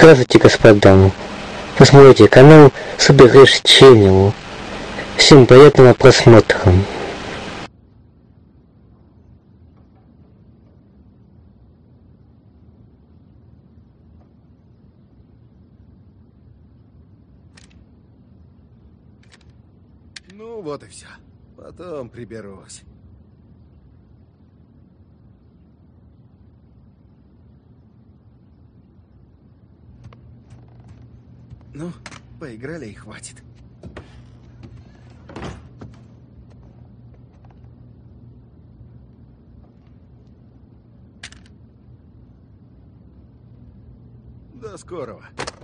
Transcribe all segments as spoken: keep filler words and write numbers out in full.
Здравствуйте, господа. Вы смотрите канал Супер Гэш Ченнел. Всем приятного просмотра. Ну вот и все. Потом приберусь. Ну, поиграли и хватит. До скорого.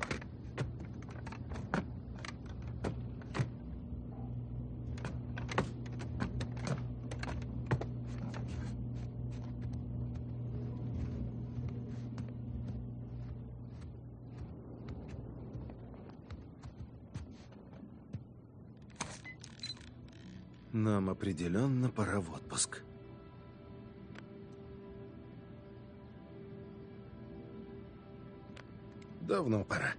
Нам определенно пора в отпуск. Давно пора.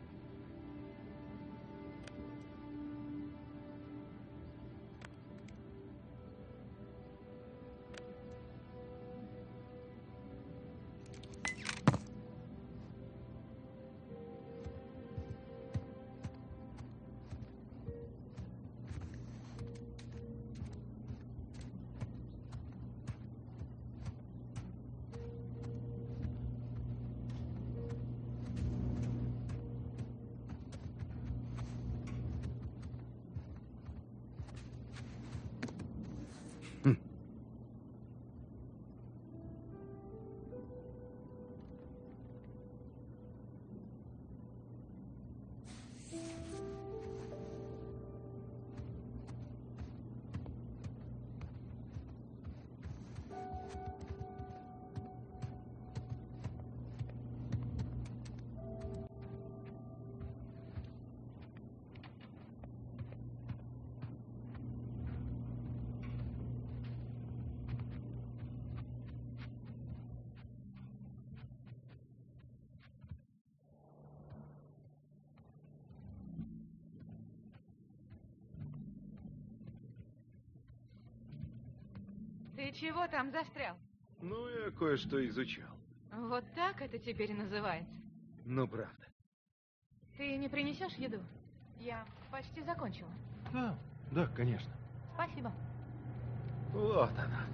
Ты чего там застрял? Ну, я кое-что изучал. Вот так это теперь называется. Ну, правда. Ты не принесешь еду? Я почти закончила. Да, да, конечно. Спасибо. Вот она.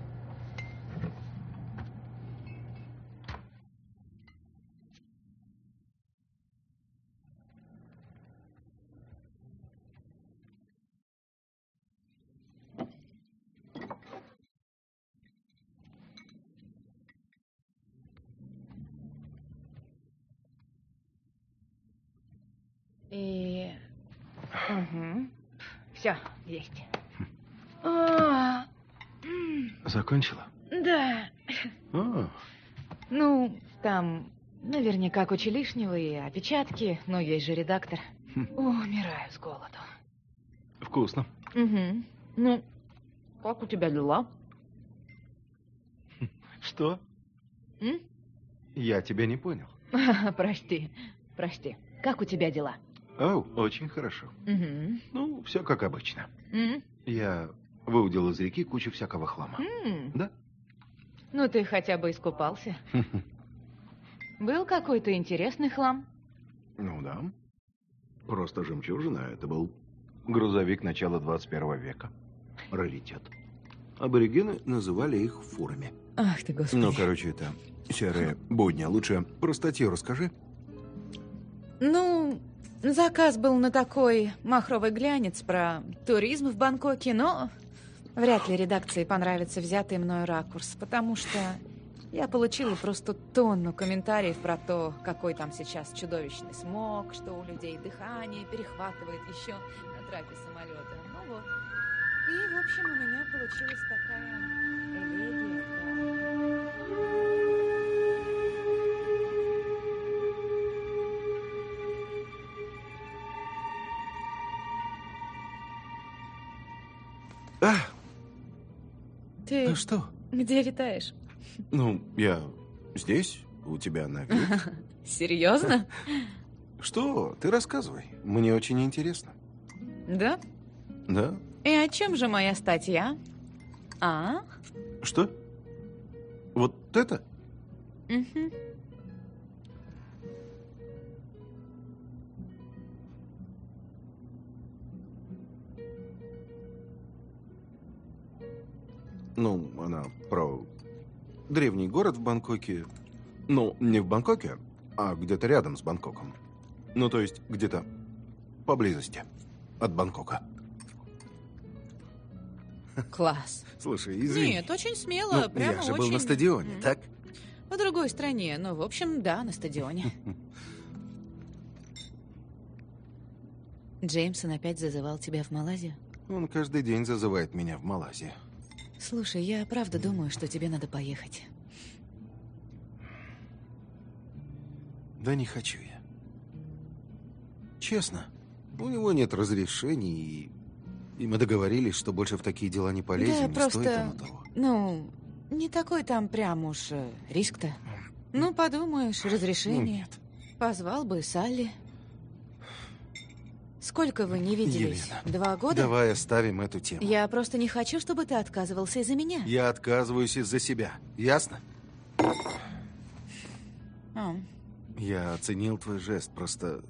И... Угу. Все, есть. О, Закончила? да. О, Ну, там наверняка куча лишнего и опечатки, но есть же редактор. Хм. О, умираю с голоду. вкусно. Угу. Ну, как у тебя дела? Что? М? Я тебя не понял. Прости, прости. Как у тебя дела? О, очень хорошо. Угу. Ну, все как обычно. М? Я выудил из реки кучу всякого хлама. М. Да? Ну, ты хотя бы искупался. Был какой-то интересный хлам? Ну да. Просто жемчужина. Это был грузовик начала двадцать первого века. Раритет. Аборигены называли их фурами. Ах ты, Господи. Ну, короче, это серые будни. Лучше про статью расскажи. Ну, заказ был на такой махровый глянец про туризм в Бангкоке, но вряд ли редакции понравится взятый мною ракурс, потому что я получила просто тонну комментариев про то, какой там сейчас чудовищный смог, что у людей дыхание перехватывает еще на трапе самолета. Ну вот. И, в общем, у меня получилась такая элегия про... А, Ты а что? где витаешь? Ну, я здесь, у тебя на вид. Серьезно? Что? Ты рассказывай. Мне очень интересно. Да? Да? И о чем же моя статья? А? Что? Вот это? Угу. Ну, она про древний город в Бангкоке. Ну, не в Бангкоке, а где-то рядом с Бангкоком. Ну, то есть, где-то поблизости от Бангкока. Класс. Слушай, извини. Нет, очень смело, Ну, прямо я же очень... был на стадионе, М. так? В другой стране, ну, в общем, да, на стадионе. Джеймсон опять зазывал тебя в Малайзию? Он каждый день зазывает меня в Малайзию. Слушай, я правда думаю, что тебе надо поехать. Да не хочу я. Честно. У него нет разрешений, и, и мы договорились, что больше в такие дела не полезем, Да, не просто, стоит оно того. ну, не такой там прям уж э, риск-то. Ну, подумаешь, Ну, разрешение. нет. Позвал бы Салли. Сколько вы не виделись? Елена, Два года? Давай оставим эту тему. Я просто не хочу, чтобы ты отказывался из-за меня. Я отказываюсь из-за себя. Ясно? А, Я оценил твой жест, просто...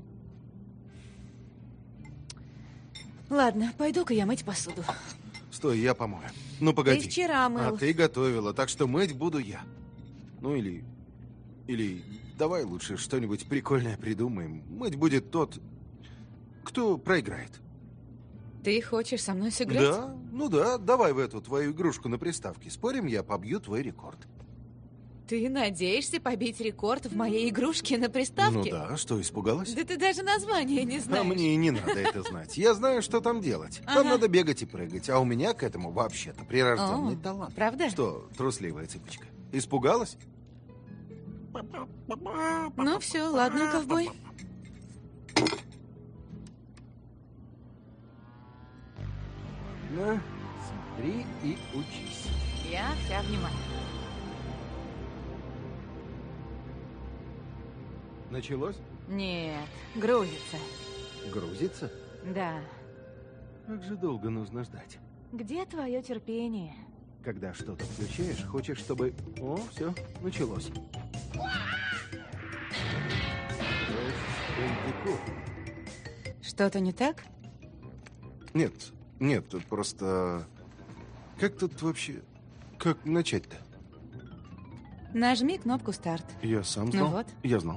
ладно, пойду-ка я мыть посуду. Стой, я помою. Ну, погоди. Ты вчера мыл. А ты готовила, так что мыть буду я. Ну, или... Или давай лучше что-нибудь прикольное придумаем. Мыть будет тот, кто проиграет. Ты хочешь со мной сыграть? Да? Ну да, давай в эту твою игрушку на приставке. Спорим, я побью твой рекорд. Ты надеешься побить рекорд в моей игрушке на приставке? Ну да, что, испугалась? Да ты даже название не А знаешь. мне и не надо это знать. Я знаю, что там делать. Там Ага. надо бегать и прыгать. А у меня к этому вообще-то прирожденный О, талант. правда? Что, трусливая цыпочка? Испугалась? Ну все, ладно, ковбой. На, смотри и учись. Я вся внимание. Началось? Нет, грузится. Грузится? Да. Как же долго нужно ждать? Где твое терпение? Когда что-то включаешь, хочешь, чтобы... О, все, началось. Что-то не так? Нет, нет, тут просто... Как тут вообще... Как начать-то? Нажми кнопку старт. Я сам Ну знал. вот. Я знал.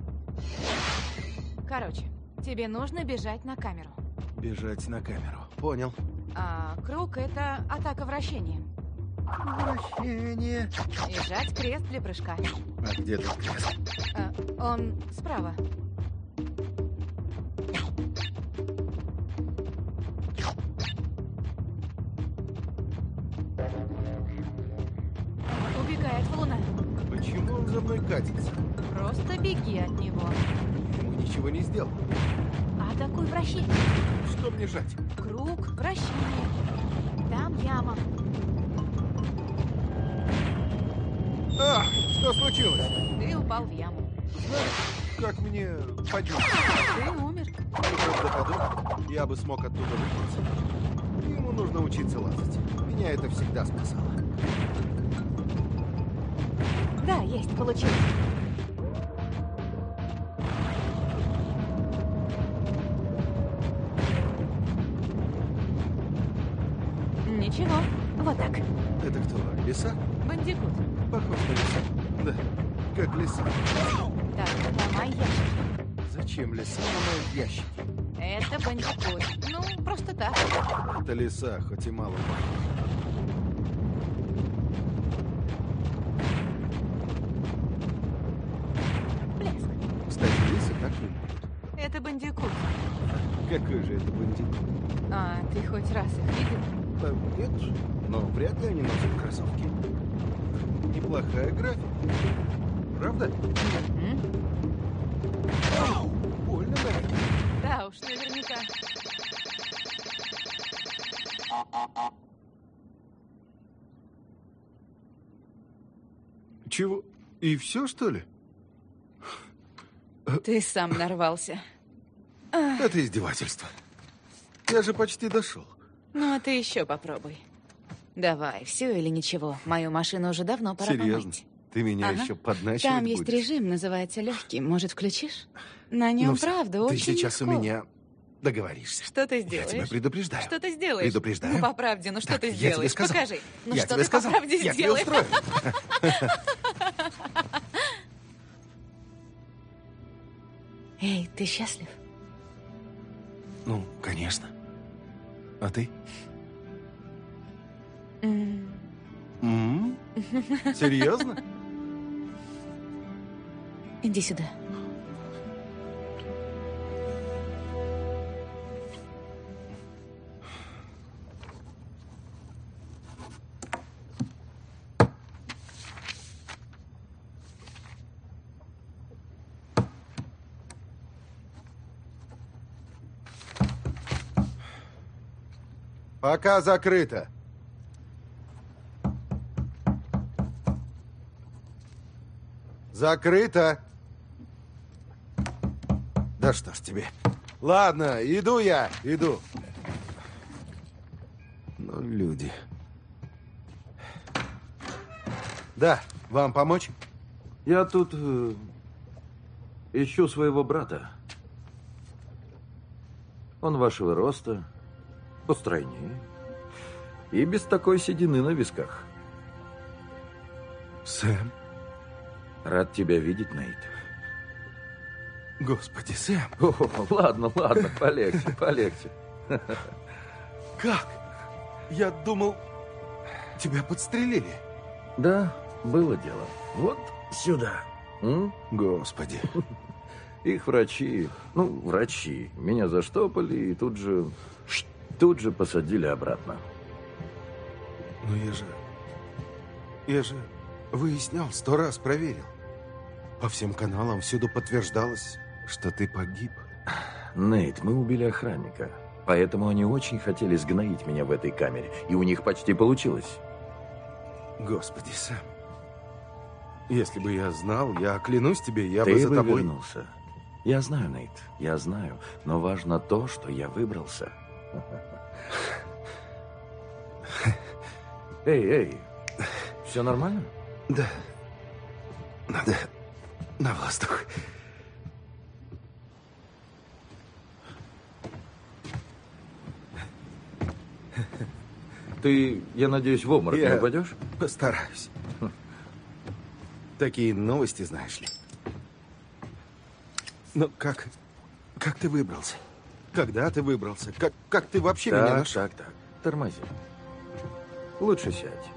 Короче, тебе нужно бежать на камеру. Бежать на камеру. Понял. А круг — это атака вращением. Вращение. И жать крест для прыжка. А где тут крест? А, он справа. Убегай от валуна. Почему он за мной катится? Просто беги от него. Ему ничего не сделал. Атакуй вращение. Что мне жать? Круг, вращение. Там яма. А, что случилось? Ты упал в яму. Знаешь, как мне подняться? Ты умер. Правдоподобно, я бы смог оттуда выбраться. Ему нужно учиться лазать. Меня это всегда спасало. Да, есть, получилось. Ничего, вот так. Это кто, лиса? Бандикут. Похож на лиса. Да, как лиса. Так, ломай ящик. Зачем лиса ломает ящики? Это бандикут. Ну, просто так. Это лиса, хоть и мало пахнет. Блеск. Кстати, лисы так не могут. Это бандикут. Какой же это бандит? А, ты хоть раз их видел? Да, нет, но вряд ли они носят кроссовки. Неплохая графика. Правда? М? Ау, больно, наверное. Да уж, наверняка. Чего? И все, что ли? Ты сам нарвался. Это издевательство. Я же почти дошел. Ну, а ты еще попробуй. Давай, все или ничего. Мою машину уже давно пора Серьезно? помыть. Ты меня Ага. еще подначивать Там есть будешь? режим, называется легкий. Может, включишь? На нем, Ну всё, правда, ты очень сейчас легко. у меня договоришься. Что ты Я сделаешь? тебя предупреждаю. Что ты сделаешь? Предупреждаю. Ну, по правде, ну что Так, ты я тебе сделаешь? сказал. Покажи. Ну, Я что тебе ты сказал. по правде Я тебя сделаешь? устрою. Эй, ты счастлив? Ну, конечно. А ты? М, М? Серьезно? Иди сюда. Пока закрыто. Закрыто. Да что ж тебе. Ладно, иду я, иду. Ну, люди. Да, вам помочь? Я тут э, ищу своего брата. Он вашего роста, постройнее и без такой седины на висках. Сэм? Рад тебя видеть, Нейт. Господи, Сэм, О, ладно, ладно, полегче, полегче. как? Я думал, тебя подстрелили. Да, было дело. Вот сюда. М? Господи. Их врачи, ну, врачи, меня заштопали и тут же, тут же посадили обратно. Ну я же... Я же выяснял, сто раз проверил. По всем каналам всюду подтверждалось, что ты погиб. Нейт, мы убили охранника, поэтому они очень хотели сгноить меня в этой камере, и у них почти получилось. Господи, Сэм. Если бы я знал, я клянусь тебе, я бы Ты за бы тобой... вернулся. Я знаю, Нейт, я знаю, но важно то, что я выбрался. Эй, эй, все нормально? Да. Надо на воздух. Ты, я надеюсь, в обморок Я- не упадешь? Постараюсь. Такие новости, знаешь ли. Ну, как... Как ты выбрался? Когда ты выбрался? Как, как ты вообще меня Так, нашел? так, так, тормози. Лучше сядь.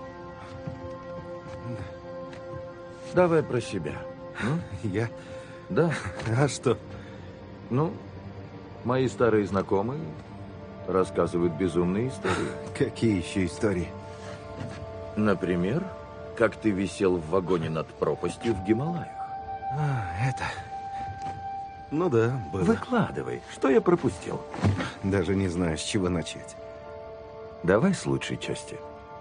Давай про себя. м? Я... Да, А что? ну, мои старые знакомые рассказывают безумные истории. Какие еще истории? Например, как ты висел в вагоне над пропастью в Гималаях. А, это... Ну да, было. Выкладывай, что я пропустил. Даже не знаю, с чего начать. Давай с лучшей части.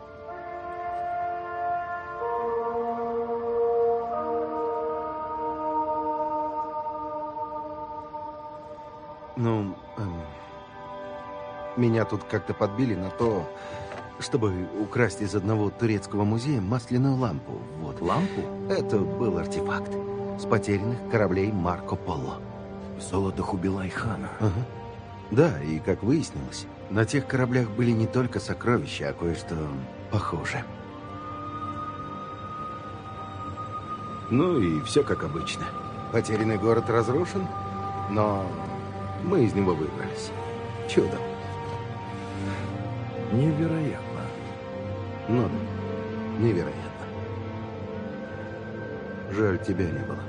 Ну, эм, меня тут как-то подбили на то, чтобы украсть из одного турецкого музея масляную лампу. Вот. Лампу? Это был артефакт с потерянных кораблей Марко Поло. Золото Хубилай-хана. Ага. Да, и как выяснилось, на тех кораблях были не только сокровища, а кое-что похожее. Ну и все как обычно. Потерянный город разрушен, но мы из него выбрались. Чудом. Невероятно. Ну да, невероятно. Жаль, тебя не было.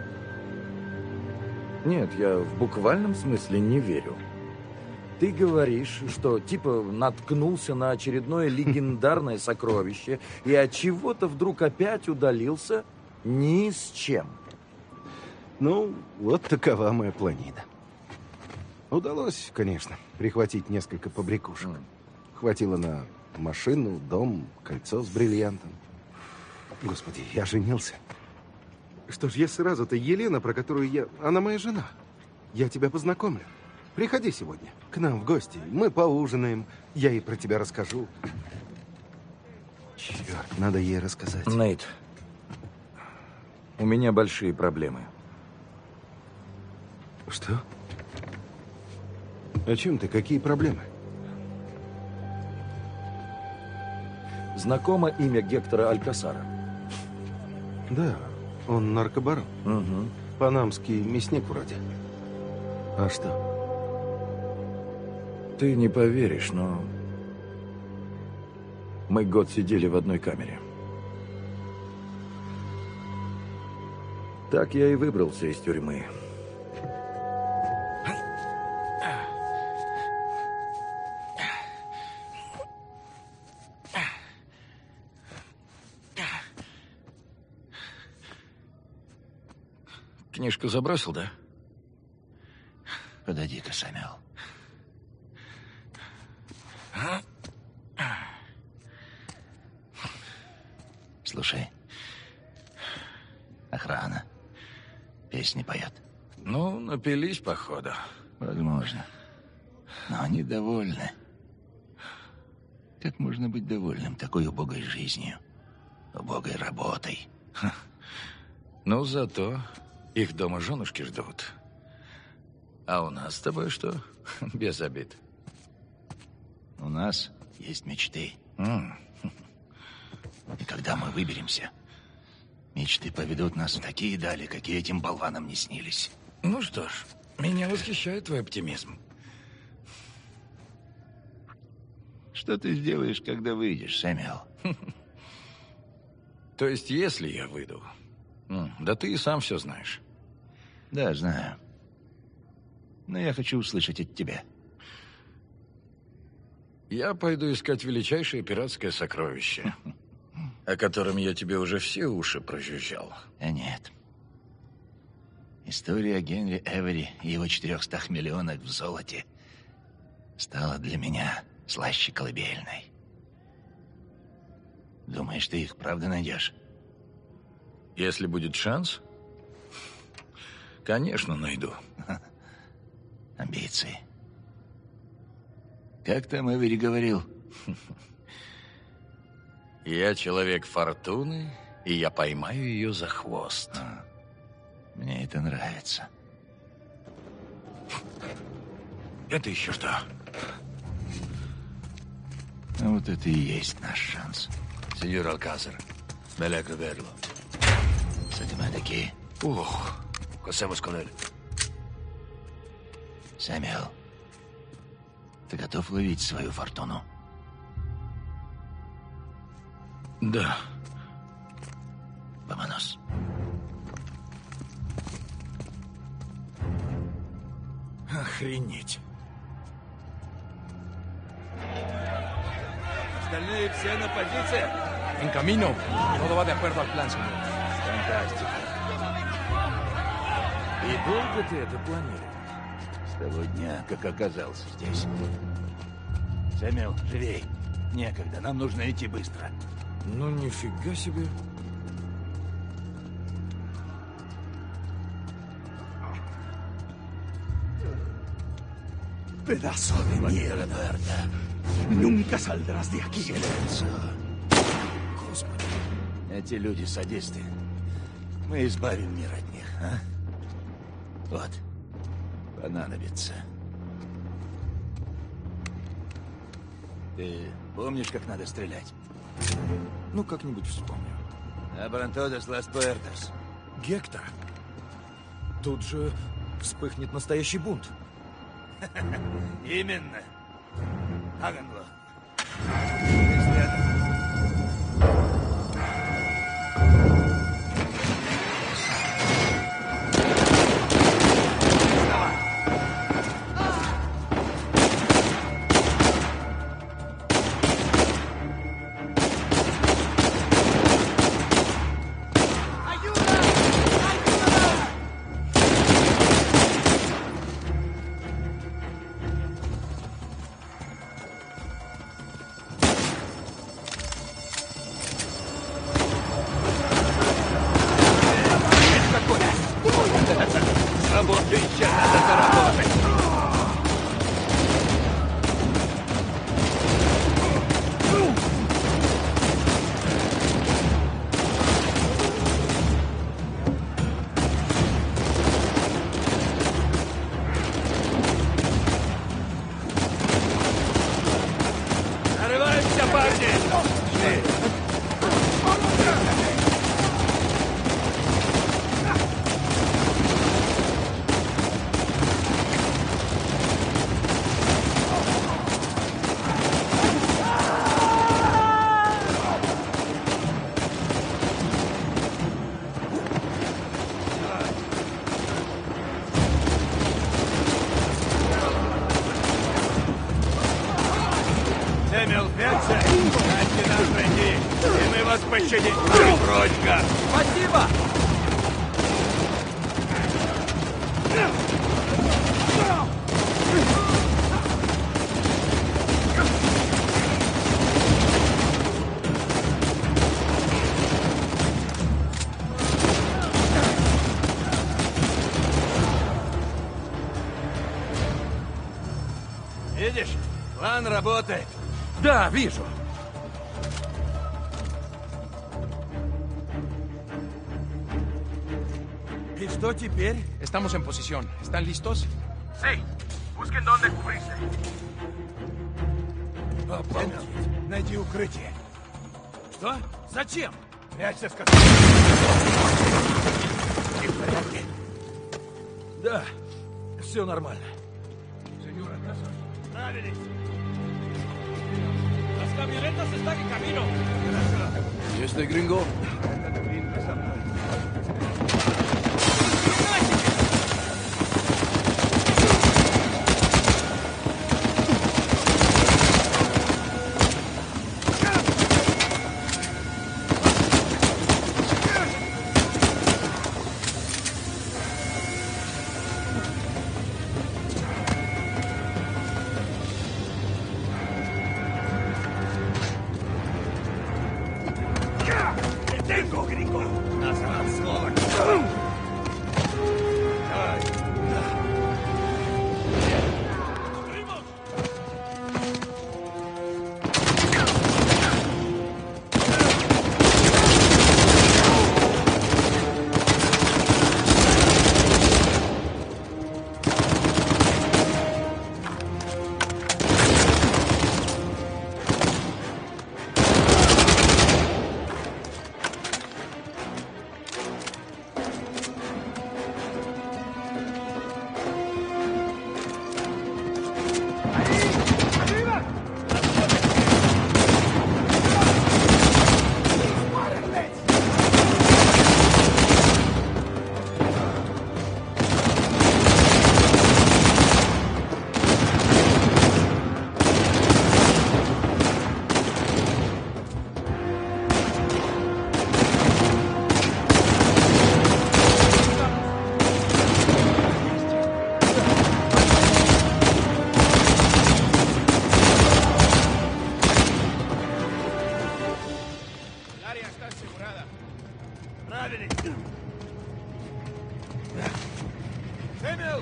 Нет, я в буквальном смысле не верю. Ты говоришь, что типа наткнулся на очередное легендарное сокровище и от чего-то вдруг опять удалился ни с чем. Ну, вот такова моя планида. Удалось, конечно, прихватить несколько побрякушек. М. Хватило на машину, дом, кольцо с бриллиантом. Господи, я женился. Что ж, я сразу-то Елена, про которую я... Она моя жена. Я тебя познакомлю. Приходи сегодня к нам в гости. Мы поужинаем. Я ей про тебя расскажу. Черт, надо ей рассказать. Нейт, у меня большие проблемы. Что? О чем ты? Какие проблемы? Знакомо имя Гектора Алькасара? Да, он наркобарон. Угу. Панамский мясник вроде. А что? Ты не поверишь, но... Мы год сидели в одной камере. Так я и выбрался из тюрьмы. Книжку забросил, да? Подойди-ка, Сэмюэл. Слушай, охрана песни поет. Ну, напились, походу. Возможно. Но они довольны. Как можно быть довольным такой убогой жизнью, убогой работой? Ну, зато их дома женушки ждут. А у нас с тобой что? Без обид. У нас есть мечты. М. И когда мы выберемся, мечты поведут нас в такие дали, какие этим болванам не снились. Ну что ж, меня восхищает твой оптимизм. Что ты сделаешь, когда выйдешь, Сэмюэл? То есть, если я выйду? М, Да ты и сам все знаешь. Да, знаю. Но я хочу услышать от тебя. Я пойду искать величайшее пиратское сокровище, о котором я тебе уже все уши прожужжал. А нет. История о Генри Эвери и его четырехстах миллионах в золоте стала для меня слаще колыбельной. Думаешь, ты их правда найдешь? Если будет шанс, конечно, найду. Амбиции. Как там Эвери говорил? Я человек фортуны, и я поймаю ее за хвост. А, мне это нравится. Это еще что? А вот это и есть наш шанс. Сеньор Алькасар, Белеко Верло. Садимай такие. Ух, Косемус Конель. Сэмюэл, ты готов ловить свою фортуну? Да. Ваманос. Охренеть. Остальные все на позициях. En camino. Todo va de acuerdo al plan, señor. Фантастика. И долго ты это планировал? С того дня, как оказался здесь. Сэмюэл, живей. Некогда, нам нужно идти быстро. Ну, нифига себе. Pedazo de mierda. Nunca saldrás de aquí. Господи, эти люди садисты. Мы избавим мир от них, а? Вот, понадобится. Ты помнишь, как надо стрелять? Ну, как-нибудь вспомню. Абрантодос лас пуэртос. Гектор. Тут же вспыхнет настоящий бунт. Именно. Háganlo. Бродька! Спасибо! Видишь? План работает. Да, вижу. И что теперь? Estamos en posición. ¿Están listos? Sí, busquen dónde cubrirse. Обалдеть. Найди укрытие. Что? Зачем? Прячься, сказал. Ты в порядке? Да, все нормально. Справились. Las camionetas están en camino. Este gringo. Tengo, gringo. Назад, сволочь. Давай. Сэмюэл!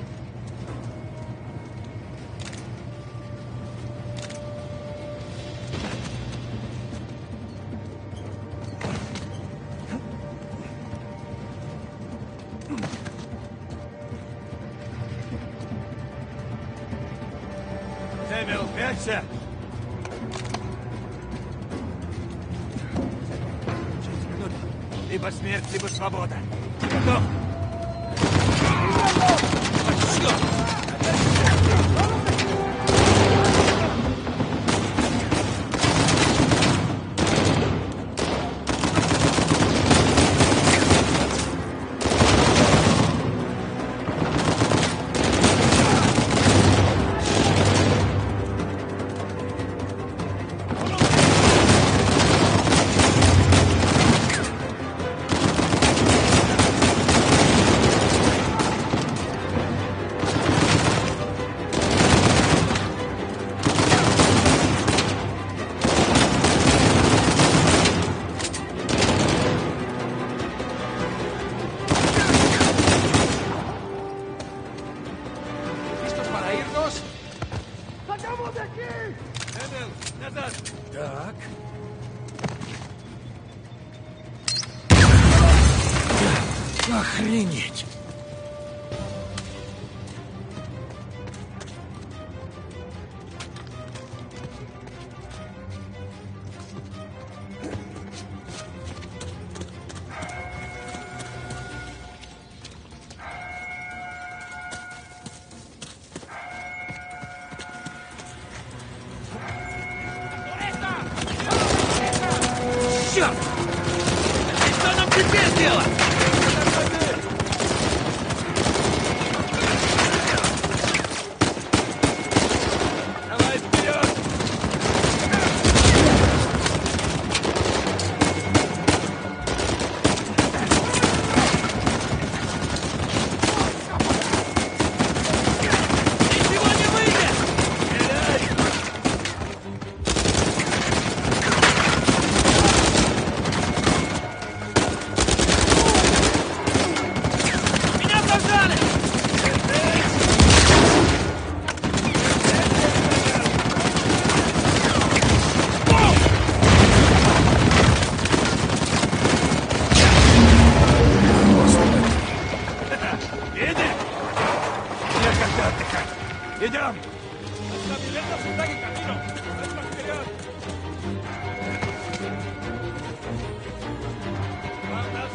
Сэмюэл, прячься! Шесть минут. Либо смерть, либо свобода. Готов? Так. Охренеть! Черт! Что нам теперь делать? Идем! Las camionetas están en camino. Nuestra superior. Vamos,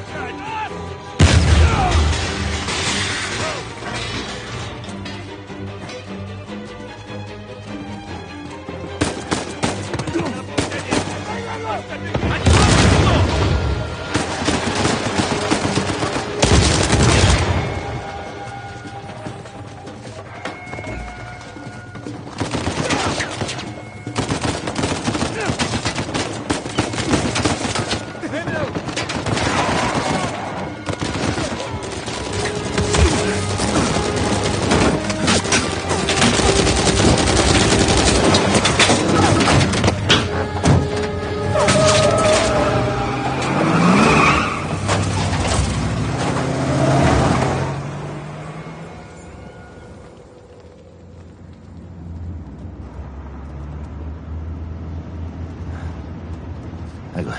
Агва.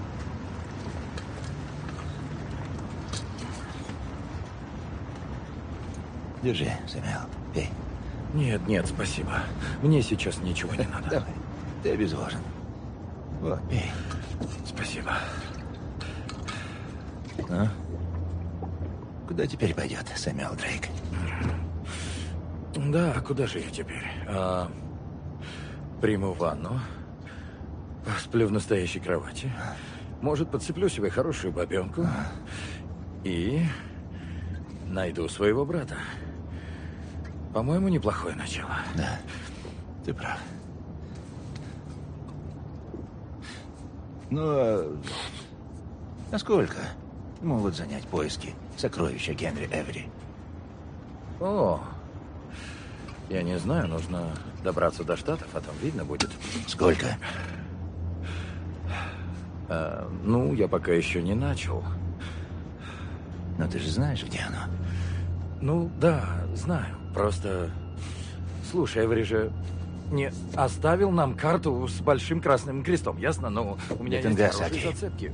Держи, Сэмюэл, пей. Нет, нет, спасибо. Мне сейчас ничего не надо. Давай, ты обезвожен. Вот, пей. Спасибо. Ну? Куда теперь пойдет Сэмюэл Дрейк? Да, куда же я теперь? А, приму ванну. Сплю в настоящей кровати. Может, подцеплю себе хорошую бабенку. И найду своего брата. По-моему, неплохое начало. Да, ты прав. Ну, а насколько могут занять поиски сокровища Генри Эвери? О, я не знаю, нужно добраться до Штатов, а там видно будет. Сколько? А, ну, я пока еще не начал. Но ты же знаешь, где оно? Ну, да, знаю. Просто... Слушай, Эвери же не оставил нам карту с большим красным крестом, ясно? Но у меня есть хорошие зацепки.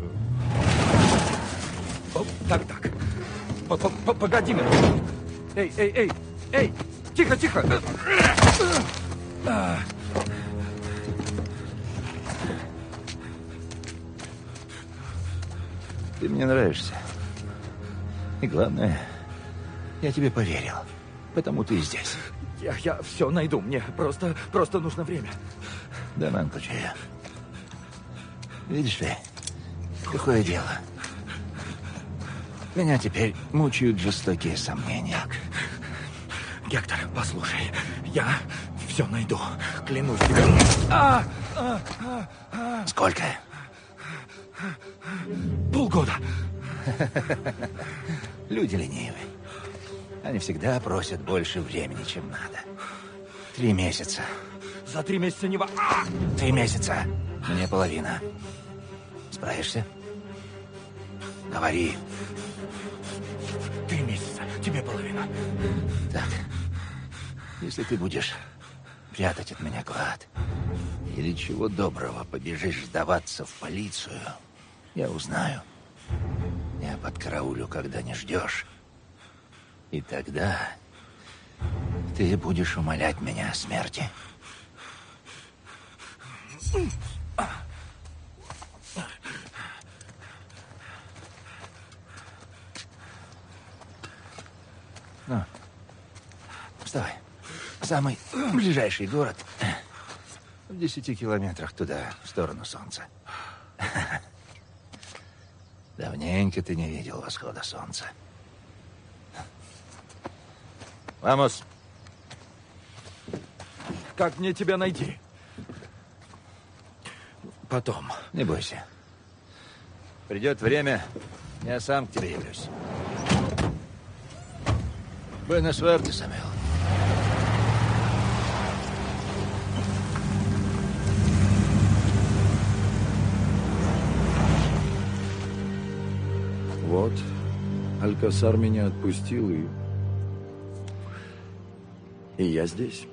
О, так, так. П -п -п Погоди минуту. Эй, эй, эй, эй! Тихо, тихо! Ты мне нравишься. И главное, я тебе поверил. Потому ты и здесь. Я, я все найду. Мне просто, просто нужно время. Да, мамка, чая. Видишь ли, какое дело. Меня теперь мучают жестокие сомнения. Так. Гектор, послушай. Я все найду. Клянусь тебе. А! А! А! А! Сколько? Полгода. Люди ленивы. Они всегда просят больше времени, чем надо. Три месяца. За три месяца не во... Три месяца. Мне половина. Справишься? Говори. Три месяца. Тебе половина. Так. Если ты будешь прятать от меня клад, или чего доброго побежишь сдаваться в полицию, я узнаю. Я подкараулю, когда не ждешь. И тогда ты будешь умолять меня о смерти. Ну, вставай. Самый ближайший город в десяти километрах туда, в сторону солнца. Давненько ты не видел восхода солнца. Вамос. Как мне тебя найти? Потом. Не бойся. Придет время, я сам к тебе явлюсь. Буэна суэрте, Сэмюэл. Вот, Алькасар меня отпустил, и... И я здесь.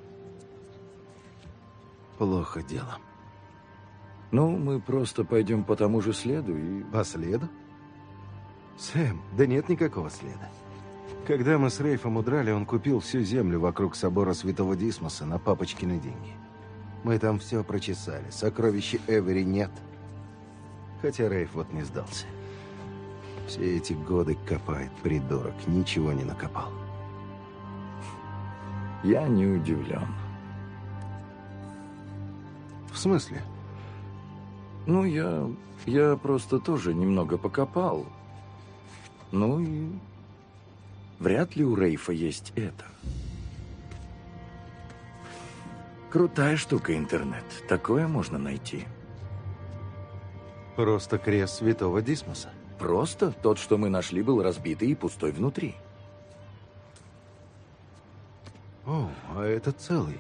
Плохо дело. Ну, мы просто пойдем по тому же следу и... По следу? Сэм, да нет никакого следа. Когда мы с Рейфом удрали, он купил всю землю вокруг собора Святого Дисмоса на папочкины деньги. Мы там все прочесали. Сокровища Эвери нет. Хотя Рейф вот не сдался. Все эти годы копает, придурок. Ничего не накопал. Я не удивлен. В смысле? Ну, я... я просто тоже немного покопал. Ну и... вряд ли у Рейфа есть это. Крутая штука интернет. Такое можно найти. Просто крест Святого Дисмоса. Просто тот, что мы нашли, был разбитый и пустой внутри. О, а это целый.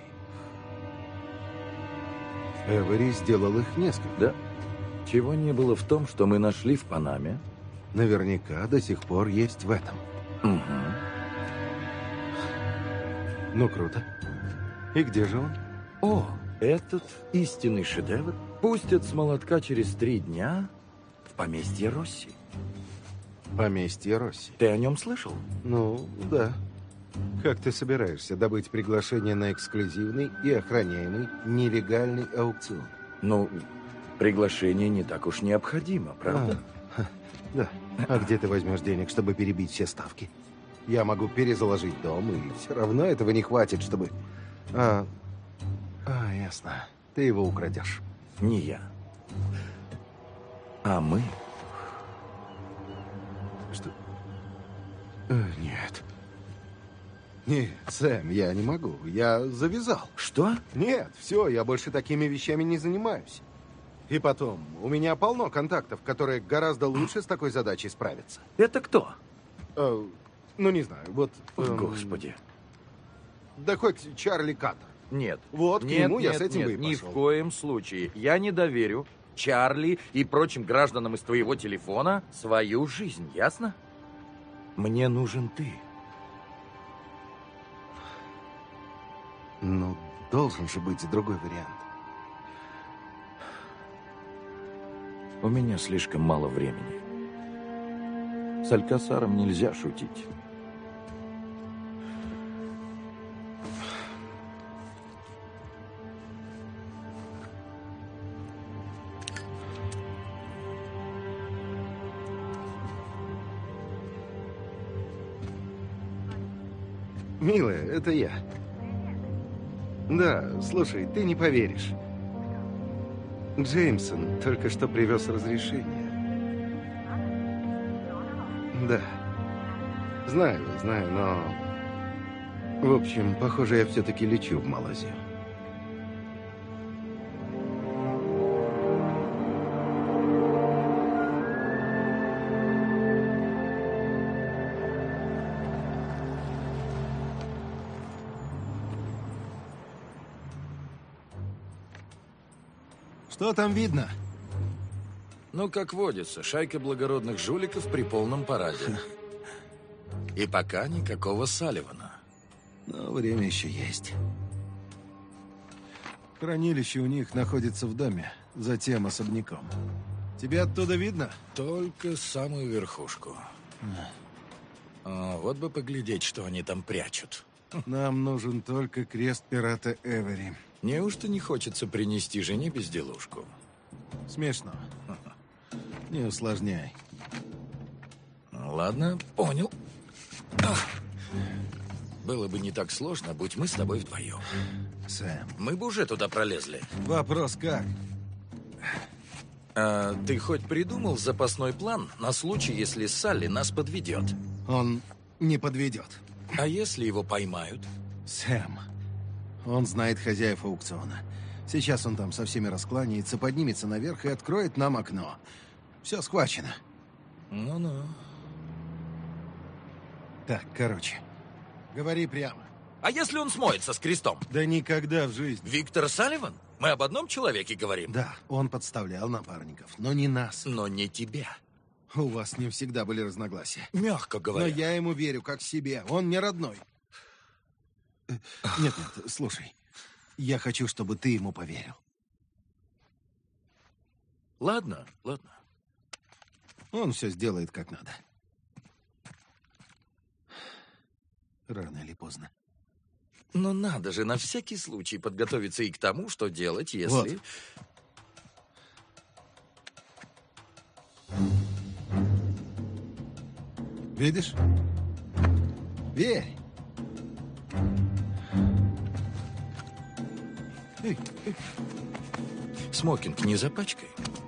Эвери сделал их несколько. Да. Чего не было в том, что мы нашли в Панаме. Наверняка до сих пор есть в этом. Угу. Ну, круто. И где же он? О, этот истинный шедевр пустят с молотка через три дня в поместье Росси. Поместье Росси. Ты о нем слышал? Ну, да. Как ты собираешься добыть приглашение на эксклюзивный и охраняемый нелегальный аукцион? Ну, приглашение не так уж необходимо, правда? А, да. А где ты возьмешь денег, чтобы перебить все ставки? Я могу перезаложить дом, и все равно этого не хватит, чтобы... А, а ясно. Ты его украдешь. Не я. А мы... Что? Э, нет. Нет, Сэм, я не могу. Я завязал. Что? Нет, все, я больше такими вещами не занимаюсь. И потом, у меня полно контактов, которые гораздо лучше с такой задачей справятся. Это кто? Э, ну, не знаю, вот... эм, Господи. Да хоть Чарли Каттер. Нет. Вот к нет, нему нет, я с этим нет, бы и ни пошел. в коем случае. Я не доверю Чарли и прочим гражданам из твоего телефона свою жизнь, ясно? Мне нужен ты. Ну, должен же быть другой вариант. У меня слишком мало времени. С Алькасаром нельзя шутить. Милая, это я. Да, слушай, ты не поверишь. Джеймсон только что привез разрешение. Да. Знаю, знаю, но... В общем, похоже, я все-таки лечу в Малайзию. Что там видно? Ну, как водится, шайка благородных жуликов при полном параде. И пока никакого Салливана. Но время еще есть. Хранилище у них находится в доме, за тем особняком. Тебе оттуда видно? Только самую верхушку. О, вот бы поглядеть, что они там прячут. Нам нужен только крест пирата Эвери. Неужто не хочется принести жене безделушку? Смешно. Не усложняй. Ну, ладно, понял. Ах. Было бы не так сложно, будь мы с тобой вдвоем. Сэм. Мы бы уже туда пролезли. Вопрос как? А ты хоть придумал запасной план на случай, если Салли нас подведет? Он не подведет. А если его поймают? Сэм. Он знает хозяев аукциона. Сейчас он там со всеми раскланяется, поднимется наверх и откроет нам окно. Все схвачено. Ну-ну. Так, короче. Говори прямо. А если он смоется с крестом? Да никогда в жизни. Виктор Салливан? Мы об одном человеке говорим? Да, он подставлял напарников, но не нас. Но не тебя. У вас не всегда были разногласия. Мягко говоря. Но я ему верю, как себе. Он мне родной. Нет, нет, слушай. Я хочу, чтобы ты ему поверил. Ладно, ладно. Он все сделает как надо. рано или поздно. Но надо же на всякий случай подготовиться и к тому, что делать, если... Вот. Видишь? Верь. Эй, эй. Смокинг не запачкай.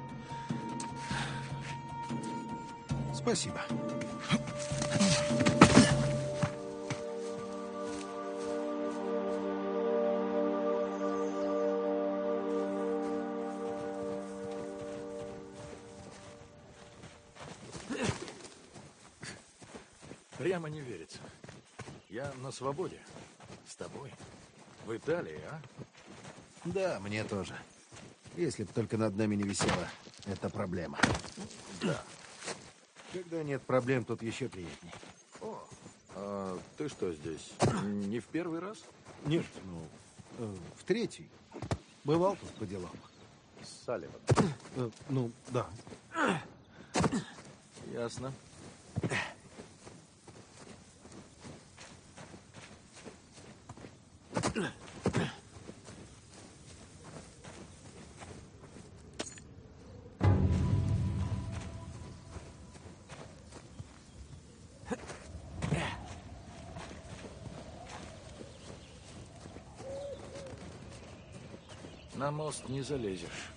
Спасибо. Прямо не верится. Я на свободе. С тобой. В Италии, а? Да, мне тоже. Если бы только над нами не висела эта проблема. Да. Когда нет проблем, тут еще приятней. О, а ты что здесь? Не в первый раз? Нет, ну, э, в третий. Бывал тут по делам. С Салливаном. Э, ну, да. Ясно. На мост не залезешь.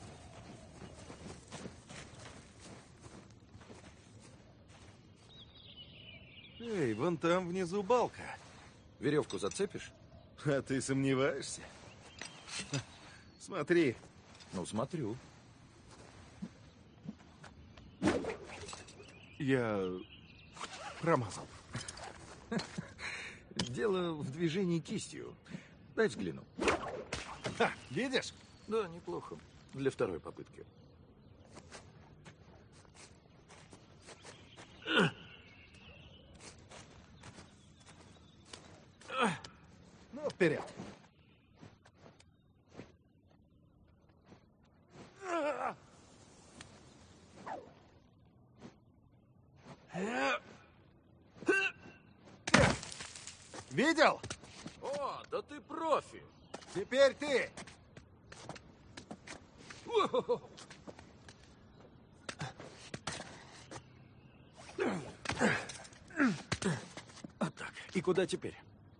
Эй, вон там внизу балка. Веревку зацепишь? А ты сомневаешься? Смотри. Ну, смотрю. Я промазал. Дело в движении кистью. Дай взгляну. Ха, видишь? Да, неплохо. Для второй попытки. Ну, вперед. Видел? О, да ты профи! Теперь ты. Вот так. И куда теперь?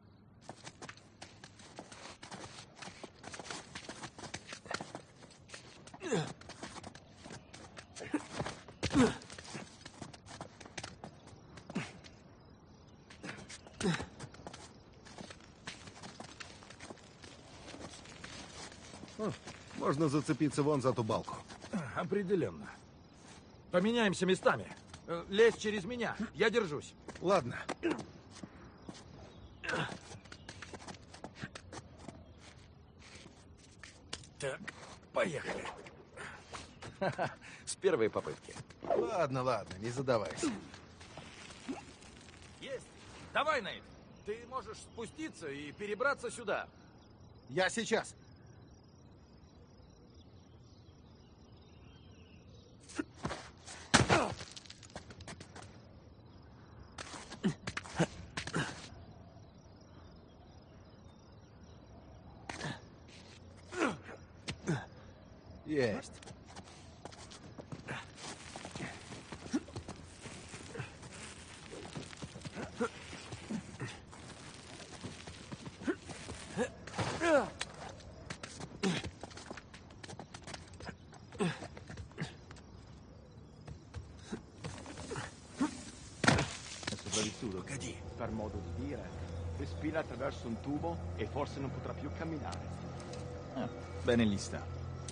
Можно зацепиться вон за ту балку. Определенно. Поменяемся местами. Э, Лезь через меня. Я держусь. Ладно. Так, поехали. С первой попытки. Ладно, ладно, не задавайся. Есть. Давай, Нейт. Ты можешь спуститься и перебраться сюда. Я сейчас. Есть. Pogadi. Per modo di dire, respira attraverso un tubo e forse non potrà più camminare. Ah, bene lì sta.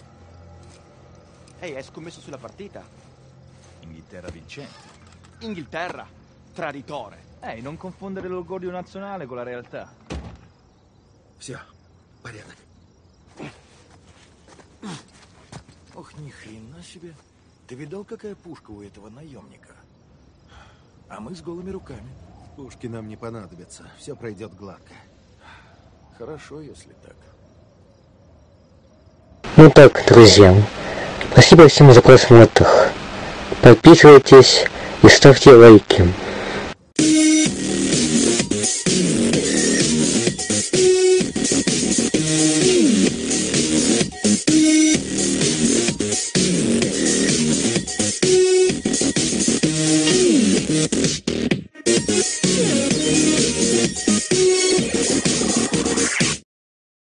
Ehi, hai scommesso sulla partita? Inghilterra vincente. Inghilterra, traditore. Ehi, non confondere l'orgoglio nazionale con la realtà. Все, порядок. Ох, ни хрена себе. Ты видал, какая пушка у этого наемника? А мы с голыми руками. Пушки нам не понадобятся. Все пройдет гладко. Хорошо, если так. Ну так, друзья. Спасибо всем за просмотр. Подписывайтесь и ставьте лайки.